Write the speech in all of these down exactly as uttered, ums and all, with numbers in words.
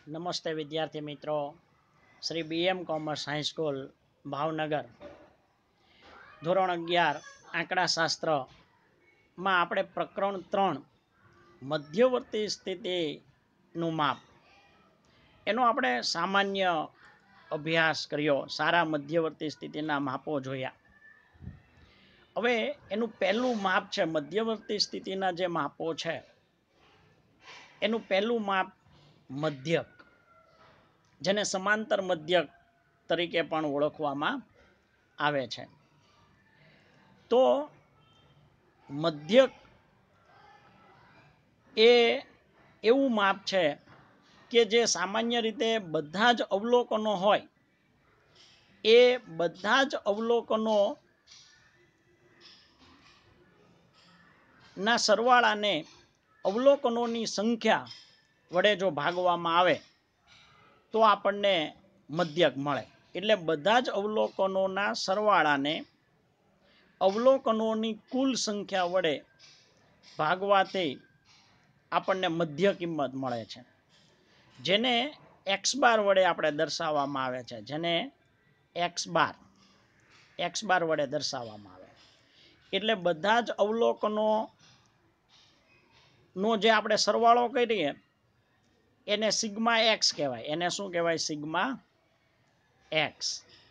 નમસ્તે વિદ્યાર્થી મિત્રો, Shri BM commerce high school Bhavnagar ધોરણ અગિયાર આંકડાશાસ્ત્રમાં આપણે પ્રકરણ ત્રણ મધ્યવર્તી સ્થિતિનું માપ એનો આપણે સામાન્ય અભ્યાસ કર્યો. સારા મધ્યવર્તી સ્થિતિના માપો જોયા. હવે એનું પહેલું માપ છે મધ્યવર્તી સ્થિતિના જે માપો છે એનું પહેલું માપ મધ્યક, જેને સમાંતર મધ્યક તરીકે પણ ઓળખવામાં આવે છે. તો મધ્યક એ એવું માપ છે કે જે સામાન્ય રીતે બધા જ અવલોકનો હોય એ બધા જ અવલોકનો ના સરવાળાને અવલોકનોની સંખ્યા વડે જો ભાગવામાં આવે તો આપણને મધ્યક મળે. એટલે બધા જ અવલોકનોના સરવાળાને અવલોકનોની કુલ સંખ્યા વડે ભાગવાથી આપણને મધ્ય કિંમત મળે છે, જેને એક્સ બાર વડે આપણે દર્શાવવામાં આવે છે. જેને એક્સ બાર એક્સ બાર વડે દર્શાવવામાં આવે. એટલે બધા જ અવલોકનો નો જે આપણે સરવાળો કરીએ એને સિગ્મા એક્સ કહેવાય. એને શું કહેવાય? Sigma x.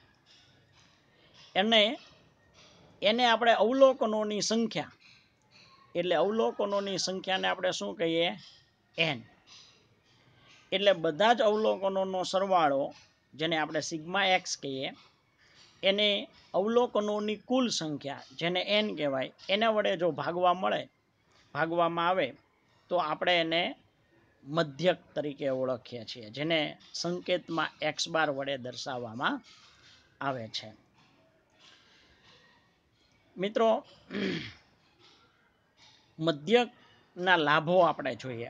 એને એને આપણે અવલોકનોની સંખ્યા, એટલે અવલોકનોની સંખ્યાને આપણે શું કહીએ? એન. એટલે બધા જ અવલોકનોનો સરવાળો, જેને આપણે સિગ્મા એક્સ કહીએ, એને અવલોકનોની કુલ સંખ્યા, જેને એન કહેવાય, એના વડે જો ભાગવા મળે ભાગવામાં આવે તો આપણે એને મધ્યક તરીકે ઓળખીએ છીએ, જેને સંકેતમાં એક્સ બાર વડે દર્શાવવામાં આવે છે. મિત્રો, મધ્યકના લાભો આપણે જોઈએ.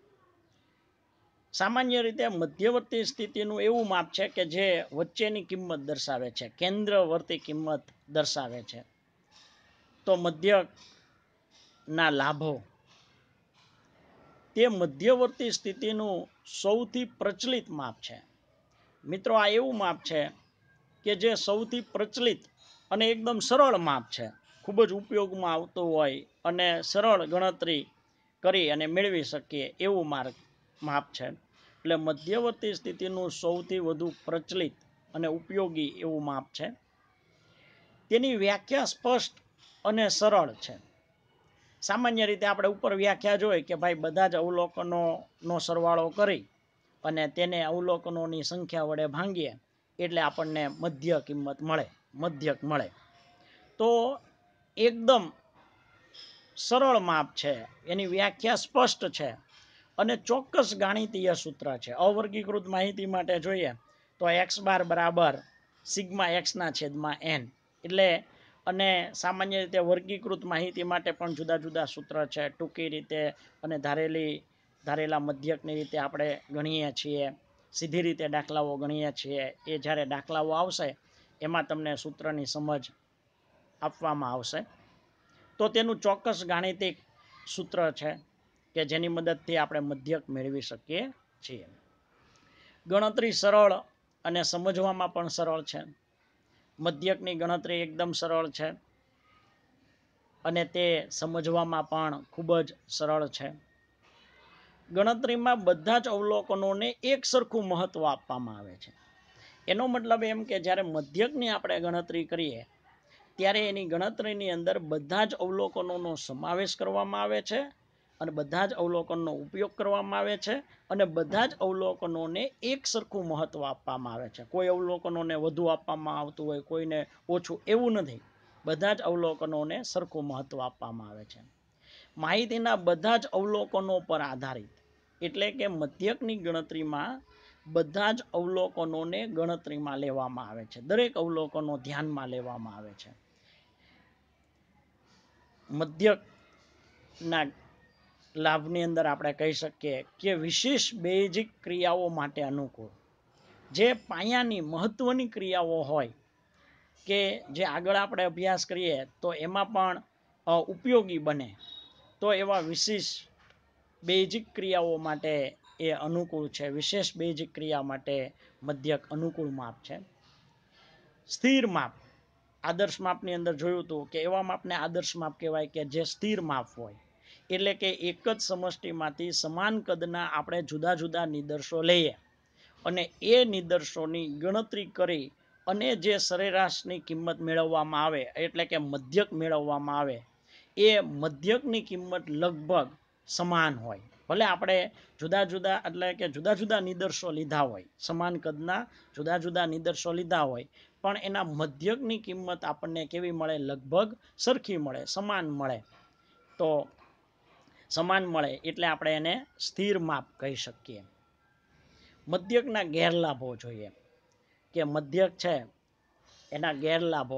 સામાન્ય રીતે મધ્યવર્તી સ્થિતિનું એવું માપ છે કે જે વચ્ચેની કિંમત દર્શાવે છે, કેન્દ્રવર્તી કિંમત દર્શાવે છે. તો મધ્યકના લાભો, તે મધ્યવર્તી સ્થિતિનું સૌથી પ્રચલિત માપ છે. મિત્રો, આ એવું માપ છે કે જે સૌથી પ્રચલિત અને એકદમ સરળ માપ છે. ખૂબ જ ઉપયોગમાં આવતું હોય અને સરળ ગણતરી કરી અને મેળવી શકીએ એવું માર્ગ માપ છે. એટલે મધ્યવર્તી સ્થિતિનું સૌથી વધુ પ્રચલિત અને ઉપયોગી એવું માપ છે. તેની વ્યાખ્યા સ્પષ્ટ અને સરળ છે. સામાન્ય રીતે આપણે ઉપર વ્યાખ્યા જોઈ કે ભાઈ બધા જ અવલોકનોનો સરવાળો કરી અને તેને અવલોકનોની સંખ્યા વડે ભાંગીએ એટલે આપણને મધ્ય કિંમત મળે, મધ્યક મળે. તો એકદમ સરળ માપ છે, એની વ્યાખ્યા સ્પષ્ટ છે અને ચોક્કસ ગાણિતીય સૂત્ર છે. અવર્ગીકૃત માહિતી માટે જોઈએ તો એક્સ બાર બરાબર સિગ્મા એક્સના છેદમાં એન. એટલે અને સામાન્ય રીતે વર્ગીકૃત માહિતી માટે પણ જુદા જુદા સૂત્ર છે. ટૂંકી રીતે અને ધારેલી ધારેલા મધ્યકની રીતે આપણે ગણીએ છીએ, સીધી રીતે દાખલાઓ ગણીએ છીએ. એ જ્યારે દાખલાઓ આવશે એમાં તમને સૂત્રની સમજ આપવામાં આવશે. તો તેનું ચોક્કસ ગાણિતિક સૂત્ર છે કે જેની મદદથી આપણે મધ્યક મેળવી શકીએ છીએ. ગણતરી સરળ અને સમજવામાં પણ સરળ છે. મધ્યકની ગણતરી એકદમ સરળ છે અને તે સમજવામાં પણ ખૂબ જ સરળ છે. ગણતરીમાં બધા જ અવલોકનોને એક સરખું મહત્વ આપવામાં આવે છે. એનો મતલબ એમ કે જ્યારે મધ્યકની આપણે ગણતરી કરીએ ત્યારે એની ગણતરીની અંદર બધા જ અવલોકનોનો સમાવેશ કરવામાં આવે છે અને બધા જ અવલોકનનો ઉપયોગ કરવામાં આવે છે અને બધા જ અવલોકનોને એક સરખું મહત્વ આપવામાં આવે છે. કોઈ અવલોકનોને વધુ આપવામાં આવતું હોય, કોઈને ઓછું, એવું નથી. બધા જ અવલોકનોને સરખું મહત્વ આપવામાં આવે છે. માહિતીના બધા જ અવલોકનો પર આધારિત, એટલે કે મધ્યકની ગણતરીમાં બધા જ અવલોકનોને ગણતરીમાં લેવામાં આવે છે. દરેક અવલોકનો ધ્યાનમાં લેવામાં આવે છે. મધ્યકના લાભની અંદર આપણે કહી શકીએ કે વિશેષ બેઝિક ક્રિયાઓ માટે અનુકૂળ. જે પાયાની મહત્વની ક્રિયાઓ હોય કે જે આગળ આપણે અભ્યાસ કરીએ તો એમાં પણ ઉપયોગી બને, તો એવા વિશેષ બેઝિક ક્રિયાઓ માટે એ અનુકૂળ છે. વિશેષ બેઝિક ક્રિયા માટે મધ્યક અનુકૂળ માપ છે. સ્થિર માપ, આદર્શ માપની અંદર જોયું હતું કે એવા માપને આદર્શ માપ કહેવાય કે જે સ્થિર માપ હોય, એટલે કે એક જ સમષ્ટિમાંથી સમાન કદના આપણે જુદા જુદા નિદર્શો લઈએ અને એ નિદર્શોની ગણતરી કરી અને જે સરેરાશની કિંમત મેળવવામાં આવે, એટલે કે મધ્યક મેળવવામાં આવે, એ મધ્યકની કિંમત લગભગ સમાન હોય. ભલે આપણે જુદા જુદા એટલે કે જુદા જુદા નિદર્શો લીધા હોય, સમાન કદના જુદા જુદા નિદર્શો લીધા હોય, પણ એના મધ્યકની કિંમત આપણને કેવી મળે? લગભગ સરખી મળે, સમાન મળે. તો સમાન મળે એટલે આપણે એને સ્થિર માપ કહી શકીએ. મધ્યકના ગેરલાભો જોઈએ કે મધ્યક છે એના ગેરલાભો.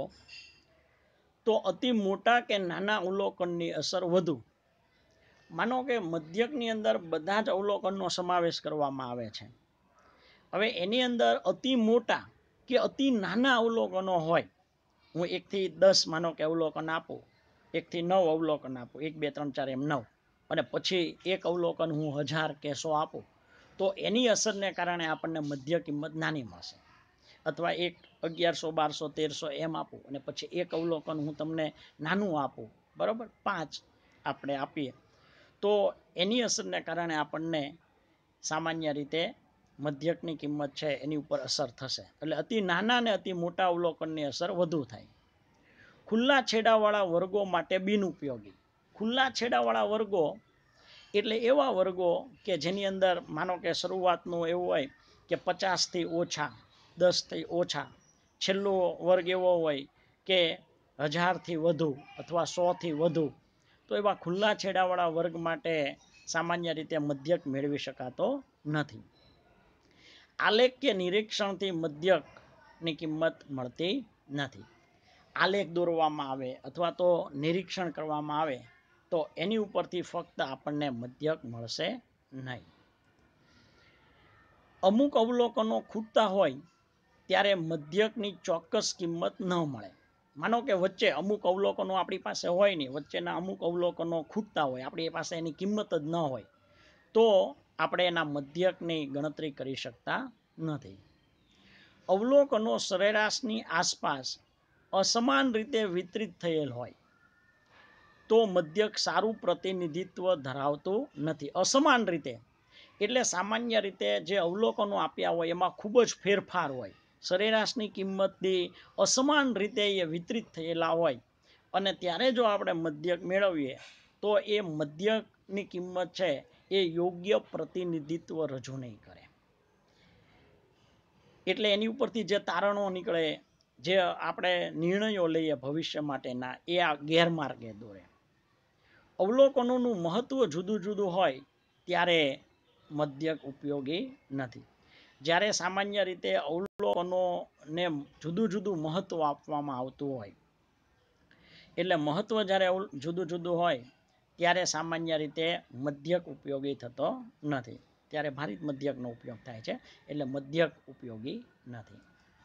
તો અતિ મોટા કે નાના અવલોકનની અસર વધુ. માનો કે મધ્યકની અંદર બધા જ અવલોકનનો સમાવેશ કરવામાં આવે છે. હવે એની અંદર અતિ મોટા કે અતિ નાના અવલોકનો હોય, હું એકથી દસ માનો કે અવલોકન આપું, એકથી નવ અવલોકન આપું, એક બે ત્રણ ચાર એમ નવ, અને પછી એક અવલોકન હું હજાર કે સો આપું, તો એની અસરને કારણે આપણને મધ્ય કિંમત નાની મળશે. અથવા એક અગિયારસો બારસો તેરસો એમ આપું અને પછી એક અવલોકન હું તમને નાનું આપું, બરાબર, પાંચ આપણે આપીએ, તો એની અસરને કારણે આપણને સામાન્ય રીતે મધ્યકની કિંમત છે એની ઉપર અસર થશે. એટલે અતિ નાના અને અતિ મોટા અવલોકનની અસર વધુ થાય. ખુલ્લા છેડાવાળા વર્ગો માટે બિનઉપયોગી. ખુલ્લા છેડાવાળા વર્ગો એટલે એવા વર્ગો કે જેની અંદર માનો કે શરૂઆતનું એવું હોય કે પચાસથી ઓછા, દસથી ઓછા, છેલ્લો વર્ગ એવો હોય કે હજારથી વધુ અથવા સોથી વધુ, તો એવા ખુલ્લા છેડાવાળા વર્ગ માટે સામાન્ય રીતે મધ્યક મેળવી શકાતો નથી. આલેખ કે નિરીક્ષણથી મધ્યકની કિંમત મળતી નથી. આલેખ દોરવામાં આવે અથવા તો નિરીક્ષણ કરવામાં આવે તો એની ઉપરથી ફક્ત આપણને મધ્યક મળશે નહીં. અમુક અવલોકનો ખૂટતા હોય ત્યારે મધ્યકની ચોક્કસ કિંમત ન મળે. માનો કે વચ્ચે અમુક અવલોકનો આપણી પાસે હોય નહીં, વચ્ચેના અમુક અવલોકનો ખૂટતા હોય, આપણી પાસે એની કિંમત જ ન હોય, તો આપણે એના મધ્યકની ગણતરી કરી શકતા નથી. અવલોકનો સરેરાશની આસપાસ અસમાન રીતે વિતરિત થયેલ હોય તો મધ્યક સારું પ્રતિનિધિત્વ ધરાવતું નથી. અસમાન રીતે એટલે સામાન્ય રીતે જે અવલોકનો આપ્યા હોય એમાં ખૂબ જ ફેરફાર હોય, સરેરાશની કિંમતથી અસમાન રીતે એ વિતરિત થયેલા હોય, અને ત્યારે જો આપણે મધ્યક મેળવીએ તો એ મધ્યકની કિંમત છે એ યોગ્ય પ્રતિનિધિત્વ રજૂ નહીં કરે. એટલે એની ઉપરથી જે તારણો નીકળે, જે આપણે નિર્ણયો લઈએ ભવિષ્ય માટેના, એ આ ગેરમાર્ગે દોરે. અવલોકનોનું મહત્વ જુદું જુદું હોય ત્યારે મધ્યક ઉપયોગી નથી. જ્યારે સામાન્ય રીતે અવલોકનોને જુદું જુદું મહત્વ આપવામાં આવતું હોય, એટલે મહત્વ જ્યારે જુદું જુદું હોય ત્યારે સામાન્ય રીતે મધ્યક ઉપયોગી થતો નથી. ત્યારે ભારિત મધ્યકનો ઉપયોગ થાય છે, એટલે મધ્યક ઉપયોગી નથી.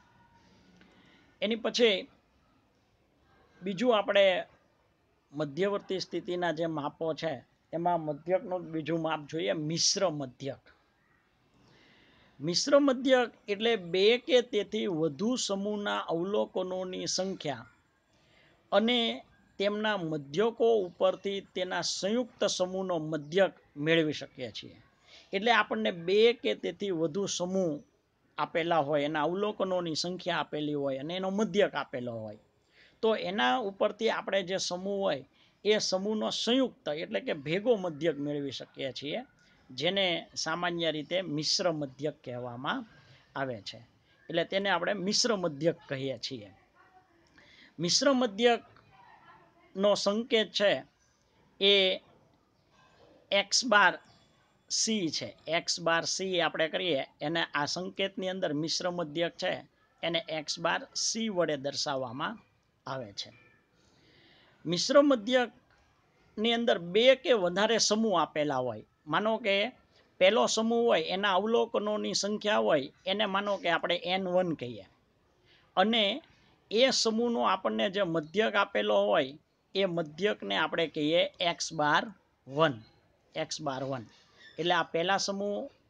એની પછી બીજું આપણે મધ્યવર્તી સ્થિતિના જે માપો છે એમાં મધ્યકનું બીજું માપ જોઈએ, મિશ્ર મધ્યક. મિશ્ર મધ્યક એટલે બે કે તેથી વધુ સમૂહના અવલોકનોની સંખ્યા અને તેમના મધ્યકો ઉપરથી તેના સંયુક્ત સમૂહનો મધ્યક મેળવી શકીએ છીએ. એટલે આપણને બે કે તેથી વધુ સમૂહ આપેલા હોય, એના અવલોકનોની સંખ્યા આપેલી હોય અને એનો મધ્યક આપેલો હોય, તો એના ઉપરથી આપણે જે સમૂહ હોય એ સમૂહનો સંયુક્ત એટલે કે ભેગો મધ્યક મેળવી શકીએ છીએ, જેને સામાન્ય રીતે મિશ્ર મધ્યક કહેવામાં આવે છે. એટલે તેને આપણે મિશ્ર મધ્યક કહીએ છીએ. મિશ્ર મધ્યકનો સંકેત છે એ એક્સ બાર સી છે. એક્સ બાર સી આપણે કરીએ એને આ સંકેતની અંદર મિશ્ર મધ્યક છે એને એક્સ બાર સી વડે દર્શાવવામાં આવે છે. મિશ્ર મધ્યકની અંદર બે કે વધારે સમૂહ આપેલા હોય, માનો કે પહેલો સમૂહ હોય એના અવલોકનોની સંખ્યા હોય એને માનો કે આપણે એન વન કહીએ, અને એ સમૂહનો આપણને જે મધ્યક આપેલો હોય એ મધ્યકને આપણે કહીએ x bar one. X bar one એટલે આ પહેલા સમૂહ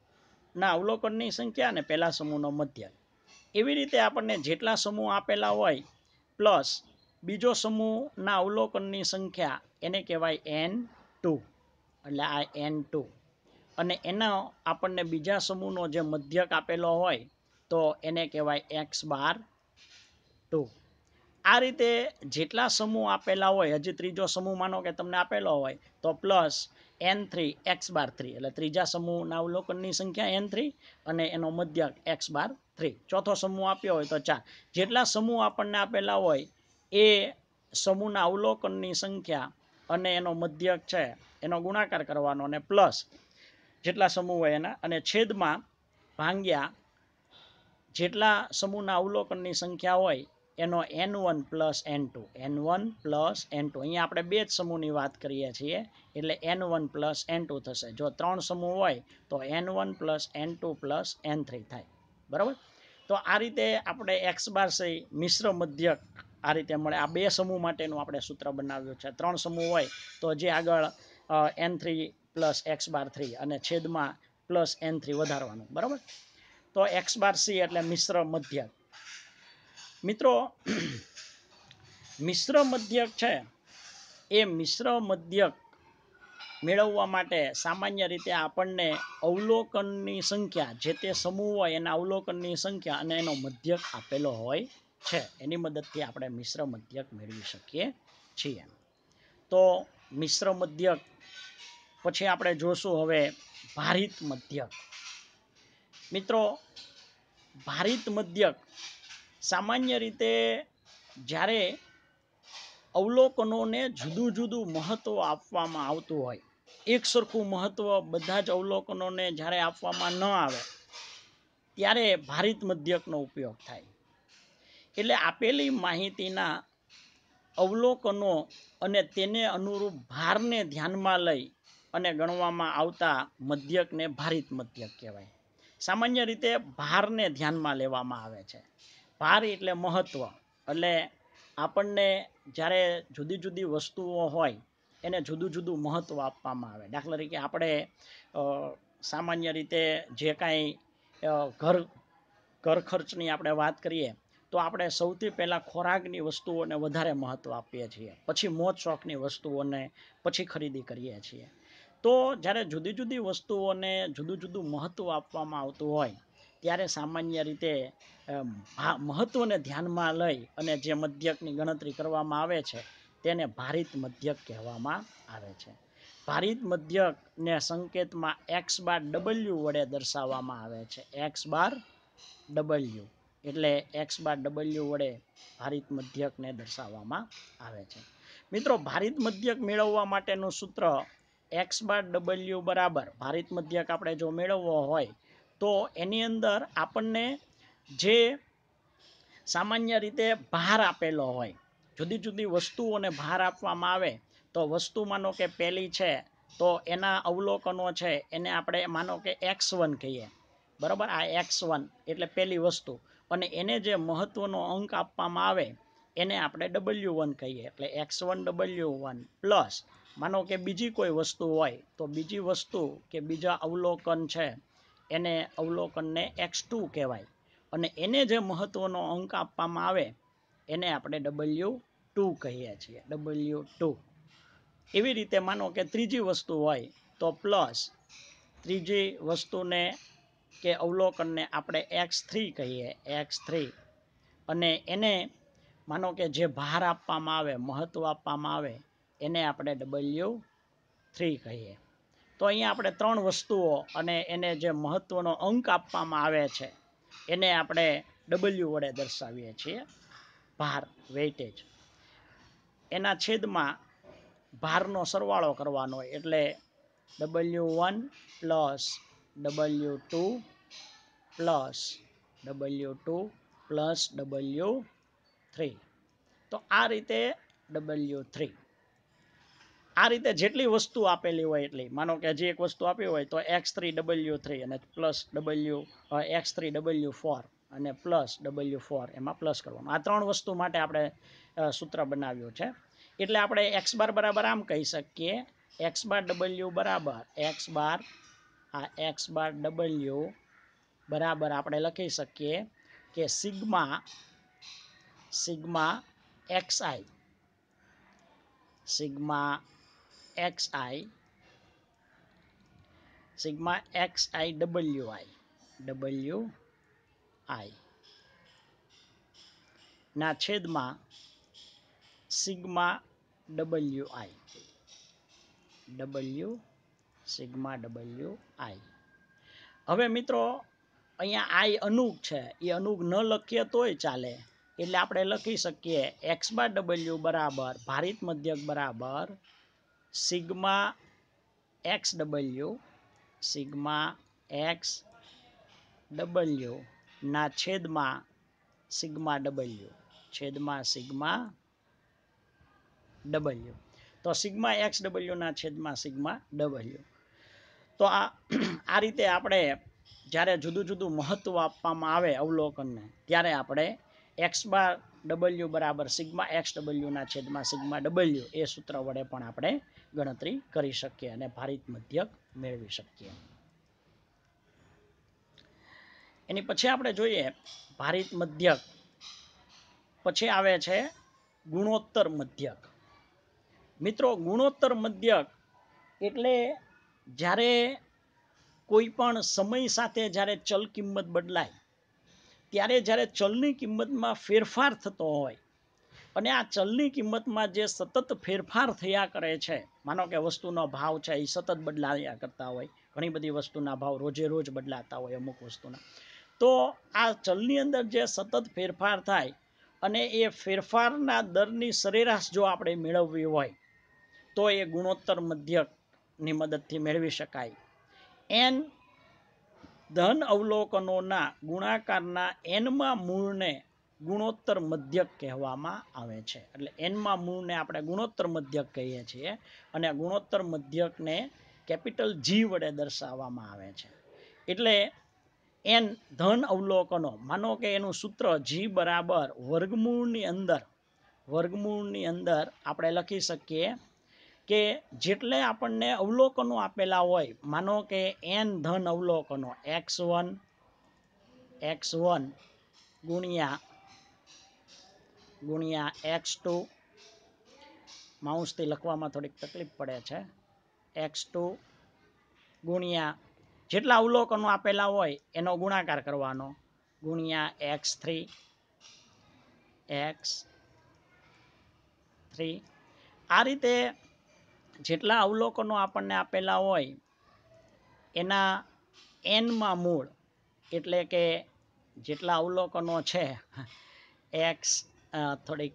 ના અવલોકનની સંખ્યા અને પહેલા સમૂહનો મધ્યક. એવી રીતે આપણને જેટલા સમૂહ આપેલા હોય પ્લસ બીજો સમૂહના અવલોકનની સંખ્યા એને કહેવાય એન ટુ, એટલે આ એન ટુ, અને એનો આપણને બીજા સમૂહનો જે મધ્યક આપેલો હોય તો એને કહેવાય એક્સ બાર ટુ. આ રીતે જેટલા સમૂહ આપેલા હોય, હજી ત્રીજો સમૂહ માનો કે તમને આપેલો હોય તો plus N three x bar three, એટલે ત્રીજા સમૂહના અવલોકનની સંખ્યા એન થ્રી અને એનો મધ્યક એક્સ બાર થ્રી. ચોથો સમૂહ આપ્યો હોય તો ચાર. જેટલા સમૂહ આપણને આપેલા હોય એ સમૂહના અવલોકનની સંખ્યા અને એનો મધ્યક છે એનો ગુણાકાર કરવાનો, અને પ્લસ જેટલા સમૂહ હોય એના, અને છેદમાં ભાંગ્યા જેટલા સમૂહના અવલોકનની સંખ્યા હોય એનો N one plus N two, N one plus N two. અહીંયા આપણે બે જ સમૂહની વાત કરીએ છીએ એટલે N one plus N two થશે. જો ત્રણ સમૂહ હોય તો N one plus N two plus N three થાય. બરાબર. તો આ રીતે આપણે એક્સ બાર સહી મિશ્ર મધ્યક આ રીતે મળે. આ બે સમૂહ માટેનું આપણે સૂત્ર બનાવ્યું છે. ત્રણ સમૂહ હોય તો જે આગળ N three plus x bar three અને છેદમાં પ્લસ એન થ્રી વધારવાનું. બરાબર. તો એક્સ બાર સી એટલે મિશ્ર મધ્યક. મિત્રો મિશ્ર મધ્યક છે એ મિશ્ર મધ્યક મેળવવા માટે સામાન્ય રીતે આપણને અવલોકનની સંખ્યા, જે તે સમૂહ હોય એના અવલોકનની સંખ્યા અને એનો મધ્યક આપેલો હોય છે, એની મદદથી આપણે મિશ્ર મધ્યક મેળવી શકીએ છીએ. તો મિશ્ર મધ્યક પછી આપણે જોશું હવે ભારિત મધ્યક. મિત્રો ભારિત મધ્યક સામાન્ય રીતે જ્યારે અવલોકનોને જુદું જુદું મહત્વ આપવામાં આવતું હોય, એક સરખું મહત્વ બધા જ અવલોકનોને જ્યારે આપવામાં ન આવે ત્યારે ભારિત મધ્યકનો ઉપયોગ થાય. એટલે આપેલી માહિતીના અવલોકનો અને તેને અનુરૂપ ભારને ધ્યાનમાં લઈ અને ગણવામાં આવતા મધ્યકને ભારિત મધ્યક કહેવાય. સામાન્ય રીતે ભારને ધ્યાનમાં લેવામાં આવે છે. ભાર એટલે મહત્વ, એટલે આપણને જ્યારે જુદી જુદી વસ્તુઓ હોય એને જુદું જુદું મહત્વ આપવામાં આવે. દાખલા તરીકે આપણે સામાન્ય રીતે જે કાંઈ ઘર ઘર ખર્ચની આપણે વાત કરીએ તો આપણે સૌથી પહેલાં ખોરાકની વસ્તુઓને વધારે મહત્ત્વ આપીએ છીએ, પછી મોજ શોખની વસ્તુઓને પછી ખરીદી કરીએ છીએ. તો જ્યારે જુદી જુદી વસ્તુઓને જુદું જુદું મહત્ત્વ આપવામાં આવતું હોય ત્યારે સામાન્ય રીતે મહત્ત્વને ધ્યાનમાં લઈ અને જે મધ્યકની ગણતરી કરવામાં આવે છે તેને ભારિત મધ્યક કહેવામાં આવે છે. ભારિત મધ્યકને સંકેતમાં એક્સ બાર ડબલ્યુ વડે દર્શાવવામાં આવે છે. એક્સ બાર ડબલ્યુ એટલે એક્સ બાર ડબલ્યુ વડે ભારિત મધ્યકને દર્શાવવામાં આવે છે. મિત્રો ભારિત મધ્યક મેળવવા માટેનું સૂત્ર એક્સ બાર ડબલ્યુ બરાબર, ભારિત મધ્યક આપણે જો મેળવવો હોય તો એની અંદર આપણને જે સામાન્ય રીતે ભાર આપેલો હોય, જુદી જુદી વસ્તુઓને ભાર આપવામાં આવે તો વસ્તુ માનો કે પહેલી છે તો એના અવલોકનો છે એને આપણે માનો કે એક્સ વન કહીએ. બરાબર. આ એક્સ વન એટલે પહેલી વસ્તુ, અને એને જે મહત્ત્વનો અંક આપવામાં આવે એને આપણે ડબલ્યુ વન કહીએ. એટલે x one W one plus માનો કે બીજી કોઈ વસ્તુ હોય તો બીજી વસ્તુ કે બીજા અવલોકન છે એને અવલોકનને એક્સ ટુ કહેવાય, અને એને જે મહત્ત્વનો અંક આપવામાં આવે એને આપણે ડબલ્યુ ટુ કહીએ છીએ. W two. એવી રીતે માનો કે ત્રીજી વસ્તુ હોય તો પ્લસ ત્રીજી વસ્તુને કે અવલોકનને આપણે એક્સ થ્રી કહીએ. X three. અને એને માનો કે જે ભાર આપવામાં આવે, મહત્ત્વ આપવામાં આવે એને આપણે ડબલ્યુ થ્રી કહીએ. તો અહીંયા આપણે ત્રણ વસ્તુઓ અને એને જે મહત્ત્વનો અંક આપવામાં આવે છે એને આપણે ડબલ્યુ વડે દર્શાવીએ છીએ. ભાર, વેઇટેજ. એના છેદમાં ભારનો સરવાળો કરવાનો હોય એટલે W one plus W two plus W two plus W three. તો આ રીતે ડબલ્યુ થ્રી. આ રીતે જેટલી વસ્તુ આપેલી હોય એટલી, માનો કે હજી એક વસ્તુ આપી હોય તો એક્સ થ્રી ડબલ્યુ થ્રી અને plus W x three W four અને પ્લસ ડબલ્યુ ફોર એમાં પ્લસ કરવાનું. આ ત્રણ વસ્તુ માટે આપણે સૂત્ર બનાવ્યું છે. એટલે આપણે એક્સ બાર બરાબર આમ કહી શકીએ, એક્સ બાર ડબલ્યુ બરાબર એક્સ બાર આ એક્સ બાર ડબલ્યુ બરાબર આપણે લખી શકીએ કે sigma sigma x I sigma x I sigma x I W I W I ના છેદમાં sigma W I W sigma W I. હવે મિત્રો અહીંયા આઈ અનુક છે, એ અનુક ન લખીએ તોય ચાલે, એટલે આપણે લખી શકીએ એક્સ બાર ડબલ્યુ બરાબર ભારિત મધ્યક બરાબર sigma x W sigma x W ના છેદમાં સિગ્મા ડબલ્યુ છેદમાં સિગ્મા ડબલ્યુ. તો સિગ્મા એક્સ ડબલ્યુ ના છેદમાં સિગ્મા ડબલ્યુ. તો આ આ રીતે આપણે જ્યારે જુદું જુદું મહત્વ આપવામાં આવે અવલોકનને, ત્યારે આપણે એક્સ બાર ડબલ્યુ બરાબર સિગ્મા એક્સ ડબલ્યુ ના છેદમાં સિગ્મા ડબલ્યુ એ સૂત્ર વડે પણ આપણે ગણતરી કરી શકીએ અને ભારિત મધ્યક મેળવી શકીએ. એની પછી આપણે જોઈએ ભારિત મધ્યક પછી આવે છે ગુણોત્તર મધ્યક. મિત્રો ગુણોત્તર મધ્યક એટલે જ્યારે કોઈ પણ સમય સાથે જ્યારે ચલ કિંમત બદલાય ત્યારે જ્યારે ચલની કિંમતમાં ફેરફાર થતો હોય અને આ ચલની કિંમતમાં જે સતત ફેરફાર થયા કરે છે, માનો કે વસ્તુનો ભાવ છે એ સતત બદલાયા કરતા હોય, ઘણી બધી વસ્તુના ભાવ રોજે રોજ બદલાતા હોય અમુક વસ્તુના, તો આ ચલની અંદર જે સતત ફેરફાર થાય અને એ ફેરફારના દરની સરેરાશ જો આપણે મેળવવી હોય તો એ ગુણોત્તર મધ્યકની મદદથી મેળવી શકાય. એન ધન અવલોકનોના ગુણાકારના એનમાં મૂળને ગુણોત્તર મધ્યક કહેવામાં આવે છે. એટલે એનમાં મૂળને આપણે ગુણોત્તર મધ્યક કહીએ છીએ અને ગુણોત્તર મધ્યકને કેપિટલ જી વડે દર્શાવવામાં આવે છે. એટલે એન ધન અવલોકનો, માનો કે એનું સૂત્ર જી બરાબર વર્ગમૂળની અંદર વર્ગમૂળની અંદર આપણે લખી શકીએ કે જેટલે આપણને અવલોકનો આપેલા હોય, માનો કે એન ધન અવલોકનો એક્સ વન એક્સ વન ગુણ્યા ગુણ્યા એક્સ ટુ, માઉસથી લખવામાં થોડીક તકલીફ પડે છે, એક્સ ટુ ગુણ્યા જેટલા અવલોકનો આપેલા હોય એનો ગુણાકાર કરવાનો ગુણ્યા એક્સ થ્રી એક્સ થ્રી. આ રીતે જેટલા અવલોકનો આપણને આપેલા હોય એના એનમાં મૂળ, એટલે કે જેટલા અવલોકનો છે એક્સ થોડીક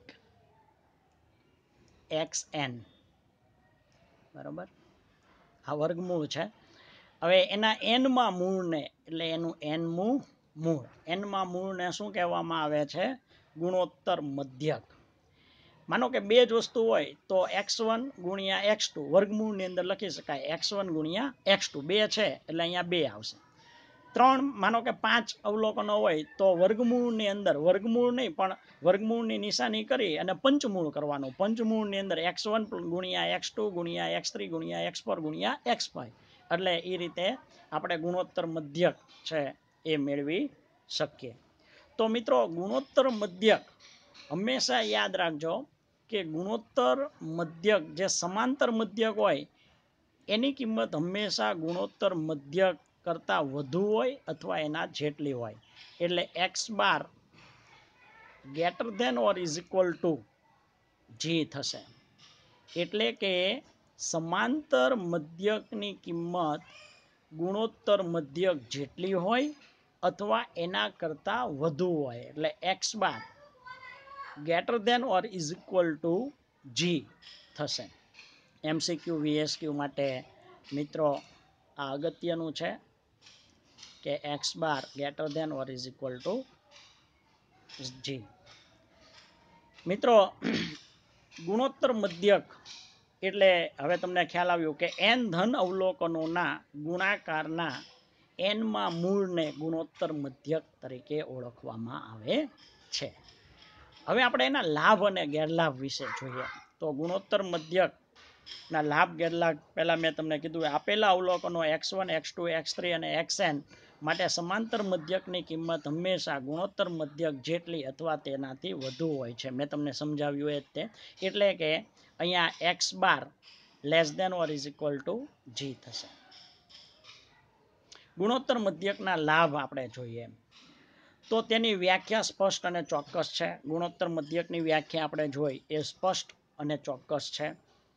એક્સ એન બરાબર, આ વર્ગમૂળ છે. હવે એના એનમાં મૂળને, એટલે એનું એનમું મૂળ, એનમાં મૂળને શું કહેવામાં આવે છે? ગુણોત્તર મધ્યક. માનો કે બે જ વસ્તુ હોય તો એક્સ વન ગુણ્યા એક્સ ટુ વર્ગમૂળની અંદર લખી શકાય એક્સ વન ગુણ્યા એક્સ ટુ, બે છે એટલે અહીંયા બે આવશે. ત્રણ માનો કે પાંચ અવલોકનો હોય તો વર્ગમૂળની અંદર, વર્ગમૂળ નહીં પણ વર્ગમૂળની નિશાની કરી અને પંચમૂળ કરવાનું. પંચમૂળની અંદર એક્સ વન ગુણ્યા એક્સ ટુ ગુણ્યા એક્સ થ્રી ગુણ્યા એક્સ ફોર ગુણ્યા એક્સ ફાઈવ, એટલે એ રીતે આપણે ગુણોત્તર મધ્યક છે એ મેળવી શકીએ. તો મિત્રો ગુણોત્તર મધ્યક હંમેશા યાદ રાખજો કે ગુણોત્તર મધ્યક જે સમાંતર મધ્યક હોય એની કિંમત હંમેશા ગુણોત્તર મધ્યક કરતાં વધુ હોય અથવા એના જેટલી હોય. એટલે x bar greater than or is equal to G થશે. એટલે કે સમાંતર મધ્યકની કિંમત ગુણોત્તર મધ્યક જેટલી હોય અથવા એના કરતાં વધુ હોય. એટલે x bar greater than or is equal to G થશે. એમસીક્યુ વીએસક્યુ માટે મિત્રો આ અગત્યનું છે કે x bar greater than or is equal to G. મિત્રો ગુણોત્તર મધ્યક એટલે હવે તમને ખ્યાલ આવ્યો કે એન ધન અવલોકનોના ગુણાકારના એનમાં મૂળને ગુણોત્તર મધ્યક તરીકે ઓળખવામાં આવે છે. હવે આપણે એના લાભ અને ગેરલાભ વિશે જોઈએ તો ગુણોત્તર મધ્યક ના લાભ ગેરલાભ પહેલાં મેં તમને કીધું આપેલા અવલોકનો x one x two x three અને એક્સ એન માટે સમાંતર મધ્યકની કિંમત હંમેશા ગુણોત્તર મધ્યક જેટલી અથવા તેનાથી વધુ હોય છે. મેં તમને સમજાવ્યું એ જ તે, એટલે કે અહીંયા x bar less than or is equal to G થશે. ગુણોત્તર મધ્યકના લાભ આપણે જોઈએ તો તેની વ્યાખ્યા સ્પષ્ટ અને ચોક્કસ છે. ગુણોત્તર મધ્યકની વ્યાખ્યા આપણે જોઈ એ સ્પષ્ટ અને ચોક્કસ છે.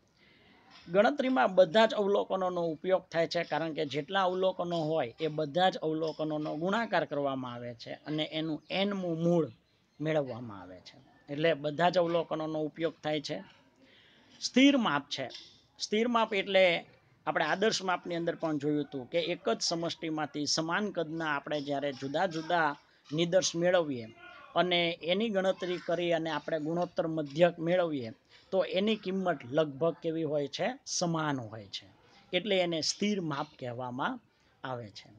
ગણતરીમાં બધા જ અવલોકનોનો ઉપયોગ થાય છે, કારણ કે જેટલા અવલોકનો હોય એ બધા જ અવલોકનોનો ગુણાકાર કરવામાં આવે છે અને એનું એનમું મૂળ મેળવવામાં આવે છે. એટલે બધા જ અવલોકનોનો ઉપયોગ થાય છે. સ્થિર માપ છે. સ્થિર માપ એટલે આપણે આદર્શ માપની અંદર પણ જોયું હતું કે એક જ સમષ્ટિમાંથી સમાન કદના આપણે જ્યારે જુદા જુદા નિદર્શ મેળવીએ અને એની ગણતરી કરી અને આપણે ગુણોત્તર મધ્યક મેળવીએ તો એની કિંમત લગભગ કેવી હોય છે? સમાન હોય છે. એટલે એને સ્થિર માપ કહેવામાં આવે છે.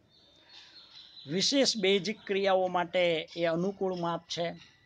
વિશેષ બેઝિક ક્રિયાઓ માટે એ અનુકૂળ માપ છે.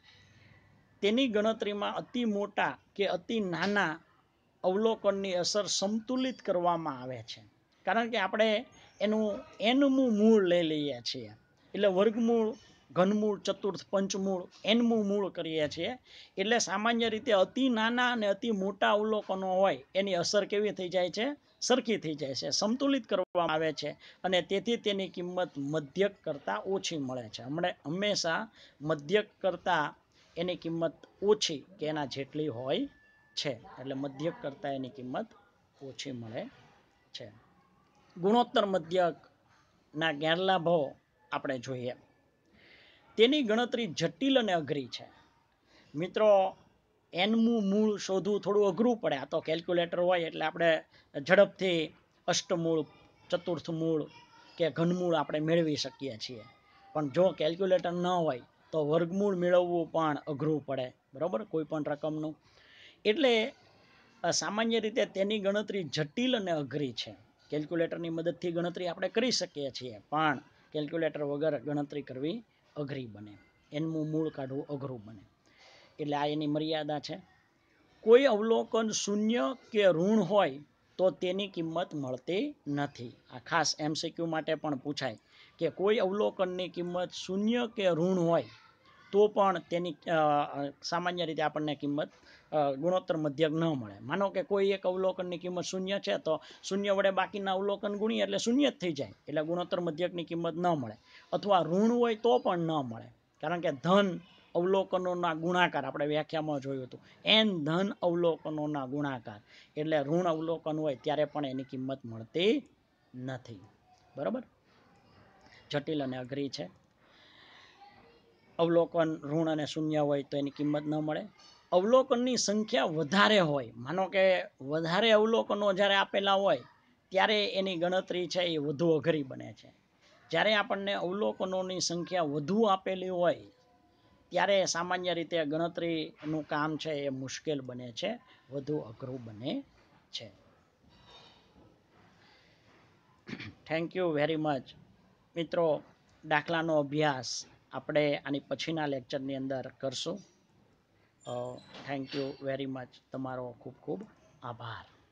તેની ગણતરીમાં અતિ મોટા કે અતિ નાના અવલોકનની અસર સમતુલિત કરવામાં આવે છે, કારણ કે આપણે એનું એનમું મૂળ લઈ લઈએ છીએ. એટલે વર્ગમૂળ, ઘનમૂળ, ચતુર્થ, પંચમૂળ, એનમું મૂળ કરીએ છીએ. એટલે સામાન્ય રીતે અતિ નાના અને અતિ મોટા અવલોકનો હોય એની અસર કેવી થઈ જાય છે? સરખી થઈ જાય છે, સમતુલિત કરવામાં આવે છે અને તેથી તેની કિંમત મધ્યક કરતાં ઓછી મળે છે. હમણાં હંમેશા મધ્યક કરતાં એની કિંમત ઓછી કે એના જેટલી હોય છે. એટલે મધ્યક કરતાં એની કિંમત ઓછી મળે છે. ગુણોત્તર મધ્યકના ગેરલાભો આપણે જોઈએ. તેની ગણતરી જટિલ અને અઘરી છે. મિત્રો, એનમું મૂળ શોધવું થોડું અઘરું પડે. આ તો કેલ્ક્યુલેટર હોય એટલે આપણે ઝડપથી અષ્ટમૂળ, ચતુર્થ મૂળ કે ઘનમૂળ આપણે મેળવી શકીએ છીએ. પણ જો કેલ્ક્યુલેટર ન હોય તો વર્ગમૂળ મેળવવું પણ અઘરું પડે, બરાબર, કોઈ પણ રકમનું. એટલે સામાન્ય રીતે તેની ગણતરી જટિલ અને અઘરી છે. કેલ્ક્યુલેટરની મદદથી ગણતરી આપણે કરી શકીએ છીએ, પણ કેલ્ક્યુલેટર વગર ગણતરી કરવી અઘરી બને. એનમું મૂળ કાઢવું અઘરું બને. એટલે આ એની મર્યાદા છે. કોઈ અવલોકન શૂન્ય કે ઋણ હોય તો તેની કિંમત મળતી નથી. આ ખાસ એમસીક્યુ માટે પણ પૂછાય કે કોઈ અવલોકનની કિંમત શૂન્ય કે ઋણ હોય તો પણ તેની સામાન્ય રીતે આપણને કિંમત ગુણોત્તર મધ્યક ન મળે. માનો કે કોઈ એક અવલોકનની કિંમત શૂન્ય છે તો શૂન્ય વડે બાકીના અવલોકન ગુણીએ એટલે શૂન્ય જ થઈ જાય, એટલે ગુણોત્તર મધ્યકની કિંમત ન મળે. અથવા ઋણ હોય તો પણ ન મળે, કારણ કે ધન અવલોકનોના ગુણાકાર આપણે વ્યાખ્યામાં જોયું હતું, એન ધન અવલોકનોના ગુણાકાર. એટલે ઋણ અવલોકન હોય ત્યારે પણ એની કિંમત મળતી નથી. બરાબર, જટિલ અને અઘરી છે. અવલોકન ઋણ અને શૂન્ય હોય તો એની કિંમત ન મળે. અવલોકનની સંખ્યા વધારે હોય, માનો કે વધારે અવલોકનો જ્યારે આપેલા હોય ત્યારે એની ગણતરી છે એ વધુ અઘરી બને છે. જ્યારે આપણને અવલોકનોની સંખ્યા વધુ આપેલી હોય ત્યારે સામાન્ય રીતે ગણતરીનું કામ છે એ મુશ્કેલ બને છે, વધુ અઘરું બને છે. Thank you very much. મિત્રો, દાખલાનો અભ્યાસ આપણે આની પછીના લેક્ચરની અંદર કરશું. Thank you very much. તમારો ખૂબ ખૂબ આભાર.